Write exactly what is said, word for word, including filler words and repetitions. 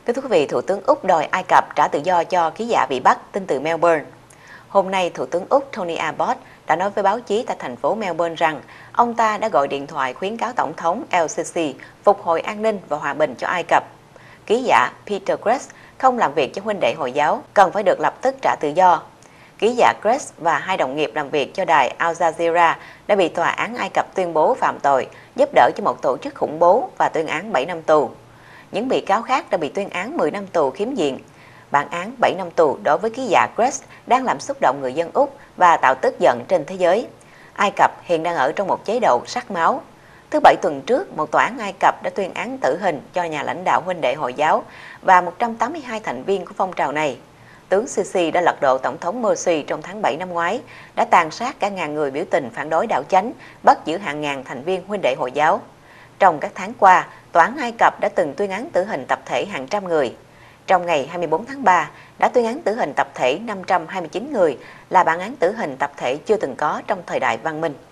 Kính thưa quý vị, Thủ tướng Úc đòi Ai Cập trả tự do cho ký giả bị bắt tin từ Melbourne. Hôm nay, Thủ tướng Úc Tony Abbott đã nói với báo chí tại thành phố Melbourne rằng ông ta đã gọi điện thoại khuyến cáo Tổng thống El-Sisi phục hồi an ninh và hòa bình cho Ai Cập. Ký giả Peter Grace không làm việc cho huynh đệ Hồi giáo cần phải được lập tức trả tự do. Ký giả Grace và hai đồng nghiệp làm việc cho đài Al Jazeera đã bị tòa án Ai Cập tuyên bố phạm tội, giúp đỡ cho một tổ chức khủng bố và tuyên án bảy năm tù. Những bị cáo khác đã bị tuyên án mười năm tù khiếm diện. Bản án bảy năm tù đối với ký giả Grace đang làm xúc động người dân Úc và tạo tức giận trên thế giới. Ai Cập hiện đang ở trong một chế độ sắc máu. Thứ Bảy tuần trước, một tòa án Ai Cập đã tuyên án tử hình cho nhà lãnh đạo huynh đệ Hồi giáo và một trăm tám mươi hai thành viên của phong trào này. Tướng Sisi đã lật đổ Tổng thống Morsi trong tháng bảy năm ngoái, đã tàn sát cả ngàn người biểu tình phản đối đảo chánh, bắt giữ hàng ngàn thành viên huynh đệ Hồi giáo. Trong các tháng qua, Tòa án Ai Cập đã từng tuyên án tử hình tập thể hàng trăm người. Trong ngày hai mươi bốn tháng ba, đã tuyên án tử hình tập thể năm trăm hai mươi chín người, là bản án tử hình tập thể chưa từng có trong thời đại văn minh.